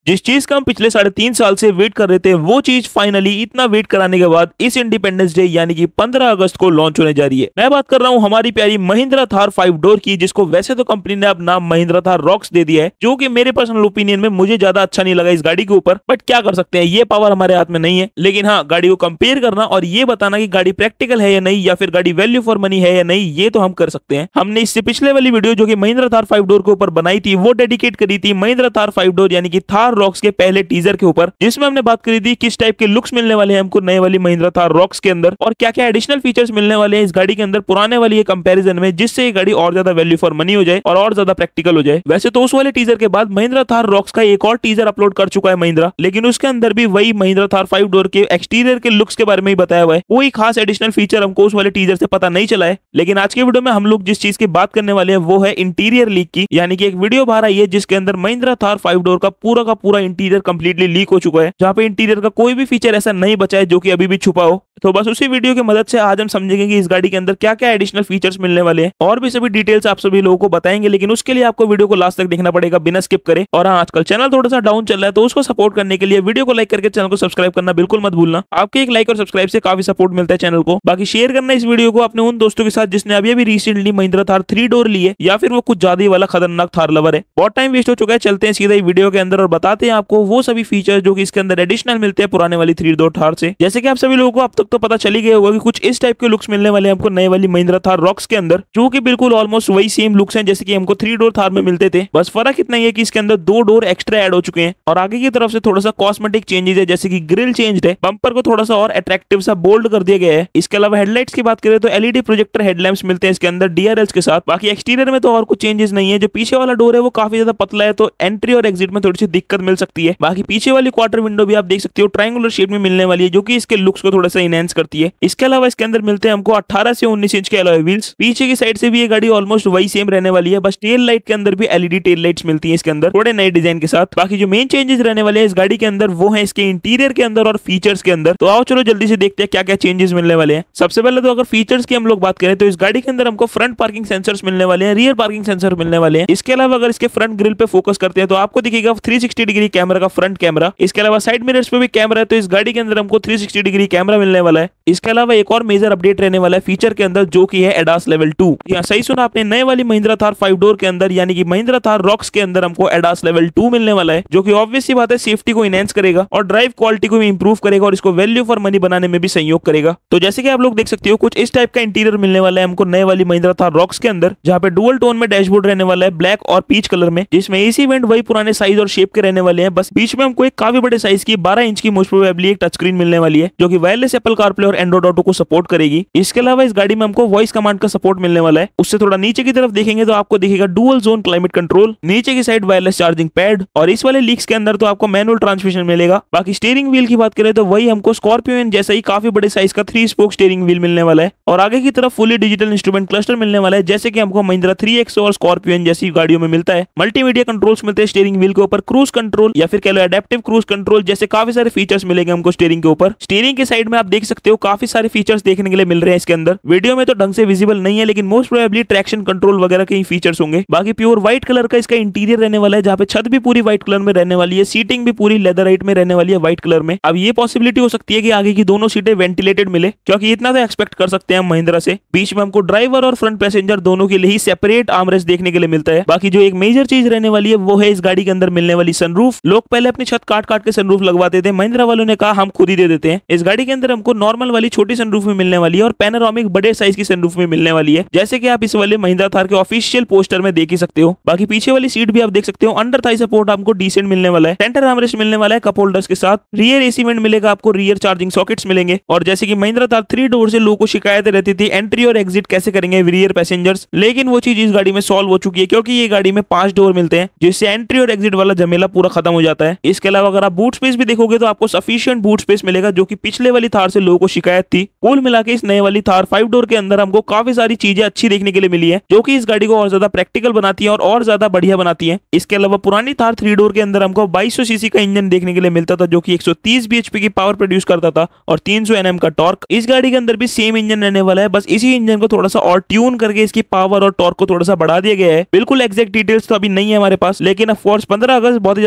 जिस चीज का हम पिछले 3.5 साल से वेट कर रहे थे, वो चीज फाइनली इतना वेट कराने के बाद इस इंडिपेंडेंस डे यानी कि 15 अगस्त को लॉन्च होने जा रही है। मैं बात कर रहा हूँ हमारी प्यारी महिंद्रा थार 5 डोर की, जिसको वैसे तो कंपनी ने अब नाम महिंद्रा थार रॉक्स दे दिया है, जो कि मेरे पर्सनल ओपिनियन में मुझे ज्यादा अच्छा नहीं लगा इस गाड़ी के ऊपर। बट क्या कर सकते हैं, ये पावर हमारे हाथ में नहीं है। लेकिन हाँ, गाड़ी को कंपेयर करना और ये बताना कि गाड़ी प्रैक्टिकल है या नहीं, या फिर गाड़ी वैल्यू फॉर मनी है या नहीं, ये तो हम कर सकते हैं। हमने इससे पिछले वाली वीडियो जो कि महिंद्रा थार 5 डोर के ऊपर बनाई थी, वो डेडिकेट करी थी महिंद्रा थार 5 डोर यानी कि थार रॉक्स के पहले टीजर के ऊपर, जिसमें हमने बात करी थी किस टाइप के लुक्स मिलने वाले हैं हमको नए वाली महिंद्रा थार रॉक्स के अंदर, और क्या क्या एडिशनल फीचर्स मिलने वाले हैं इस गाड़ी के अंदर पुराने वाली कंपैरिजन में, जिससे ये गाड़ी और ज्यादा वैल्यू फॉर मनी हो जाए और ज्यादा प्रैक्टिकल हो जाए। वैसे तो उस वाले टीजर के बाद महिंद्रा थार रॉक्स का एक और टीजर अपलोड कर चुका है महिंद्रा, लेकिन उसके अंदर भी वही महिंद्रा थार 5 डोर के एक्सटीरियर के लुक्स के बारे में ही बताया हुआ है। कोई खास एडिशनल फीचर हमको उस वाले टीजर से पता नहीं चला है। लेकिन आज के वीडियो में हम लोग जिस चीज की बात करने वाले हैं वो है इंटीरियर लीक की, यानी कि एक वीडियो बाहर आई है जिसके अंदर महिंद्रा थार 5 डोर का पूरा इंटीरियर कंप्लीटली लीक हो चुका है, जहाँ पे इंटीरियर का कोई भी फीचर ऐसा नहीं बचा है जो कि अभी भी छुपा हो। तो बस उसी वीडियो की मदद से आज हम समझेंगे कि इस गाड़ी के अंदर क्या क्या एडिशनल फीचर्स मिलने वाले हैं, और भी सभी डिटेल्स आप सभी लोगों को बताएंगे। लेकिन उसके लिए आपको वीडियो को लास्ट तक देखना पड़ेगा बिना स्किप करे। और हाँ, आजकल चैनल थोड़ा सा डाउन चल रहा है, तो उसको सपोर्ट करने के लिए वीडियो को लाइक करके चैनल को सब्सक्राइब करना बिल्कुल मत भूलना। आपके एक लाइक और सब्सक्राइब से काफी सपोर्ट मिलता है चैनल को। बाकी शेयर करना इस वीडियो को अपने उन दोस्तों के साथ जिसने अभी रिसेंटली महिंद्रा थार 3 डोर ली है, या फिर वो कुछ ज्यादा ही वाला खतरनाक थार लवर है। बहुत टाइम वेस्ट हो चुका है, चलते हैं सीधा ही वीडियो के अंदर और बताते हैं आपको वो सभी फीचर जो कि इसके अंदर एडिशनल मिलते हैं पुराने वाली 3 डोर थार से। जैसे कि आप सभी लोगों को अब तक तो पता चली गया होगा कि कुछ इस टाइप के लुक्स मिलने वाले हैं हमको नए वाली महिंद्रा थार रॉक्स के अंदर, जो कि बिल्कुल ऑलमोस्ट वही सेम लुक्स हैं जैसे कि हमको 3 डोर थार में मिलते थे। बस फर्क इतना ही है कि इसके अंदर 2 डोर एक्स्ट्रा ऐड हो चुके हैं, और आगे की तरफ से थोड़ा सा कॉस्मेटिक चेंजेस है, जैसे कि ग्रिल चेंज है, बम्पर को थोड़ा सा और अट्रैक्टिव सा बोल्ड कर दिया गया है। इसके अलावा हेडलाइट्स की बात करें तो एलईडी प्रोजेक्टर हेडलैम्प्स मिलते हैं इसके अंदर डीआरएल्स के साथ। बाकी एक्सटीरियर में तो और कुछ चेंजेस नहीं है। जो पीछे वाला डोर है वो काफी ज्यादा पतला है, तो एंट्री और एग्जिट में थोड़ी सी दिक्कत मिल सकती है। बाकी पीछे वाली क्वार्टर विंडो भी आप देख सकते हो ट्रायंगुलर शेप में मिलने वाली है, जो कि इसके लुक्स को थोड़ा सा इनहेंस करती है। इसके अलावा इसके अंदर मिलते हैं हमको 18 से 19 इंच के अलॉय व्हील्स। पीछे की साइड से भी ये गाड़ी ऑलमोस्ट वही सेम रहने वाली है, बस टेल लाइट के अंदर भी एलईडी टेल लाइट्स मिलती है इसके अंदर थोड़े नए डिजाइन के साथ। बाकी जो मेन चेंजेस रहने वाले हैं इस गाड़ी के अंदर वो है इसके इंटीरियर के अंदर और फीचर्स के अंदर। तो आओ चलो जल्दी से देखते हैं क्या क्या चेंजेस मिलने वाले हैं। सबसे पहले तो अगर फीचर्स की हम लोग बात करें तो इस गाड़ी के अंदर हमको फ्रंट पार्किंग सेंसर्स मिलने वाले हैं, रियर पार्किंग सेंसर मिलने वाले हैं। इसके अलावा अगर इसके फ्रंट ग्रिल पे फोकस करते हैं तो आपको दिखेगा 360 डिग्री कैमरा का फ्रंट कैमरा। इसके अलावा साइड मिरर्स पे भी कैमरा है, तो इस गाड़ी के अंदर हमको 360 डिग्री कैमरा मिलने वाला है। इसके अलावा एक और मेजर अपडेट रहने वाला है फीचर के अंदर, जो कि है एडास लेवल 2। यहाँ सही सुना आपने, नए वाली महिंद्रा थार 5 डोर के अंदर यानी कि महिंद्रा थार रॉक्स के अंदर हमको एडास लेवल 2 मिलने वाला है, जो कि ऑब्वियस सी बात है सेफ्टी को इनहेंस करेगा और ड्राइव क्वालिटी को भी इंप्रूव करेगा और इसको वैल्यू फॉर मनी बनाने में भी सहयोग करेगा। तो जैसे कि आप लोग देख सकते हो कुछ इस टाइप का इंटीरियर मिलने वाला है हमको नए वाली महिंद्रा थार रॉक्स के अंदर, जहाँ पे डुअल टोन में डैशबोर्ड रहने वाला है ब्लैक और पीच कलर में, जिसमें एसी वेंट वही पुराने साइज और शेप के रहने वाले हैं। बस बीच में हमको एक काफी बड़े साइज की 12 इंच की मोस्ट प्रोबेबली एक टच स्क्रीन मिलने वाली है, जो कि वायरलेस एप्पल कारप्ले और एंड्रॉइड ऑटो को सपोर्ट करेगी। इसके अलावा इस गाड़ी में हमको वॉइस कमांड का सपोर्ट मिलने वाला है। उससे थोड़ा नीचे की तरफ देखेंगे तो आपको दिखेगा डुअल जोन क्लाइमेट कंट्रोल, नीचे की साइड वायरलेस चार्जिंग पैड, और इस वाले लीक्स के अंदर तो आपको मैनुअल ट्रांसमिशन मिलेगा। बाकी स्टीयरिंग व्हील की बात करें तो वही हमको स्कॉर्पियो जैसा ही काफी बड़े साइज का 3 स्पोक स्टीयरिंग व्हील मिलने वाला है, और आगे की तरफ फुली डिजिटल इंस्ट्रूमेंट क्लस्टर मिलने वाला है, जैसे कि हमको महिंद्रा 3XO और स्कॉर्पियो जैसी गाड़ियों में मिलता है। मल्टीमीडिया कंट्रोल्स मिलते हैं स्टीयरिंग व्हील के ऊपर, क्रूज कंट्रोल या फिर कह लो एडेप्टिव क्रूज कंट्रोल जैसे काफी सारे फीचर्स मिलेंगे हमको स्टीयरिंग के ऊपर। स्टीयरिंग के साइड में आप देख सकते हो काफी सारे फीचर्स देखने के लिए मिल रहे हैं इसके अंदर। वीडियो में तो ढंग से विजिबल नहीं है, लेकिन मोस्ट प्रोबेबली ट्रैक्शन कंट्रोल वगैरह के ही फीचर्स होंगे। बाकी प्योर व्हाइट कलर का इसका इंटीरियर रहने वाला है, जहाँ पे छत भी पूरी व्हाइट कलर में रहने वाली है, सीटिंग भी पूरी लेदराइट में रहने वाली है व्हाइट कलर में। अब ये पॉसिबिलिटी हो सकती है कि आगे की दोनों सीटें वेंटिलेटेड मिले, क्योंकि इतना तो एक्सपेक्ट कर सकते हैं हम महिंद्रा से। बीच में हमको ड्राइवर और फ्रंट पैसेंजर दोनों के लिए ही सेपरेट आर्मरेस्ट देखने के लिए मिलता है। बाकी जो एक मेजर चीज रहने वाली है वो है इस गाड़ी के अंदर मिलने वाली सनरूफ। लोग पहले अपनी छत काट काट के सनरूफ लगवाते थे, महिंद्रा वालों ने कहा हम खुद ही दे देते हैं। इस गाड़ी के अंदर हमको नॉर्मल वाली छोटी सनरूफ में मिलने वाली है और पैनोरामिक बड़े साइज की सनरूफ में मिलने वाली है, जैसे कि आप इस वाले महिंद्रा थार के ऑफिशियल पोस्टर में देख ही सकते हो। बाकी पीछे वाली सीट भी आप देख सकते हो, अंडर थाई सपोर्ट आपको डिसेंट मिलने वाला है, सेंटर आर्मरेस्ट मिलने वाला है कप होल्डर्स के साथ, रियर एसी वेंट मिलेगा आपको, रियर चार्जिंग सॉकेट्स मिलेंगे। और जैसे कि महिंद्रा थार 3 डोर से लोगों को शिकायतें रहती थी एंट्री और एग्जिट कैसे करेंगे रियर पैसेंजर्स, लेकिन वो चीज इस गाड़ी में सॉल्व हो चुकी है, क्योंकि ये गाड़ी में 5 डोर मिलते हैं, जिससे एंट्री और एग्जिट वाला झमेला पूरा खत्म हो जाता है। इसके अलावा अगर आप बूट स्पेस भी देखोगे तो आपको सफिशिएंट बूट स्पेस मिलेगा, जो कि पिछले वाली थार से लोगों को शिकायत थी। कुल मिला के इस नए वाली थार 5 डोर के अंदर हमको काफी सारी चीजें अच्छी देखने के लिए मिली है, जो कि इस गाड़ी को और ज्यादा प्रैक्टिकल बनाती है और ज्यादा बढ़िया बनाती है। इसके अलावा पुरानी थार 3 डोर के अंदर हमको 2200 सीसी का इंजन देखने के लिए मिलता था, जो कि 130 bhp की पावर प्रोड्यूस करता था और 300 Nm का टॉर्क। इस गाड़ी के अंदर भी सेम इंजन रहने वाला है, बस इसी इंजन को थोड़ा सा और ट्यून करके इसकी पावर और टॉर्क को थोड़ा सा बढ़ा दिया गया है। बिल्कुल एग्जैक्ट डिटेल्स तो अभी नहीं है हमारे पास, लेकिन ऑफ कोर्स 15 अगस्त बहुत ही ज्यादा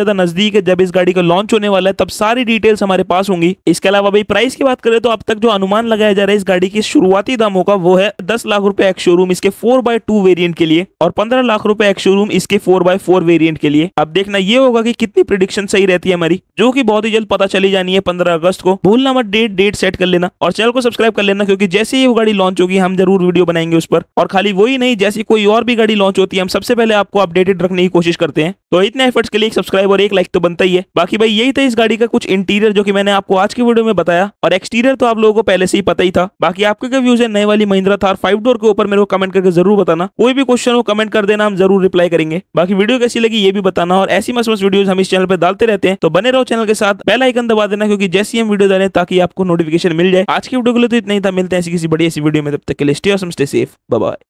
ज्यादा नजदीक है जब इस गाड़ी का लॉन्च होने वाला है, तब सारी डिटेल्स हमारे पास होंगी। इसके अलावा भाई प्राइस की बात करें तो अब तक जो अनुमान लगाया जा रहा है इस गाड़ी की शुरुआती दामों का, वो है 10 लाख रुपए एक्स शोरूम इसके 4x2 वेरिएंट के लिए और 15 लाख रुपए एक्स शोरूम इसके 4x4 वेरिएंट के लिए। अब देखना ये होगा कि कितनी प्रिडिक्शन सही रहती है हमारी, जो कि बहुत ही जल्द पता चली जानी है 15 अगस्त को। भूलना मत डेट सेट कर लेना और चैनल को सब्सक्राइब कर लेना, क्योंकि जैसे ही वो गाड़ी लॉन्च होगी हम जरूर वीडियो बनाएंगे उस पर। और खाली वही नहीं, जैसी कोई और भी गाड़ी लॉन्च होती है हम सबसे पहले आपको अपडेटेड रखने की कोशिश करते हैं। तो इतने एफर्ट्स के लिए एक सब्सक्राइब और एक लाइक तो बनता ही है। बाकी भाई यही था इस गाड़ी का कुछ इंटीरियर जो कि मैंने आपको आज की वीडियो में बताया, और एक्सटीरियर तो आप लोगों को पहले से ही पता ही था। बाकी आपके क्या व्यूज है नए वाली महिंद्रा थार 5 डोर के ऊपर, मेरे को कमेंट करके जरूर बताना। कोई भी क्वेश्चन हो कमेंट कर देना, हम जरूर रिप्लाई करेंगे। बाकी वीडियो कैसी लगी ये भी बताना, और ऐसी मस्त मस्त वीडियोस हम इस चैनल पे डालते रहते हैं, तो बने रहो चैनल के साथ। बेल आइकन दबा देना, क्योंकि जैसे ही हम वीडियो डालें ताकि आपको नोटिफिकेशन मिल जाए। आज की वीडियो के लिए तो इतना ही था, मिलते हैं ऐसी किसी बड़ी ऐसी वीडियो में, तब तक के लिए stay awesome, stay safe, bye bye.